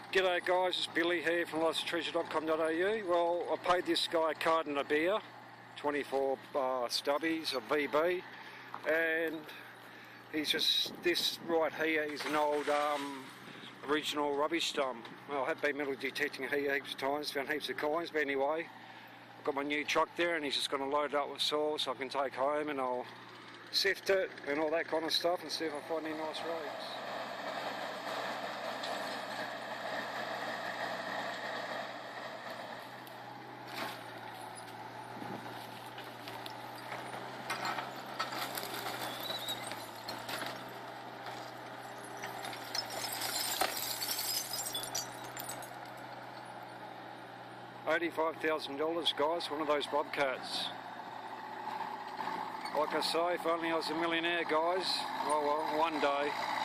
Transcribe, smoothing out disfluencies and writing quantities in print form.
G'day guys, it's Billy here from licensed-treasure.com.au. Well, I paid this guy a carton of beer, 24 stubbies of VB, and he's just, this right here is an old original rubbish dump. Well, I have been metal detecting here heaps of times, found heaps of coins, but anyway, I've got my new truck there and he's just going to load it up with soil so I can take home and I'll sift it and all that kind of stuff and see if I find any nice roads. $85,000 guys, one of those Bobcats. Like I say, if only I was a millionaire guys. Oh well, one day.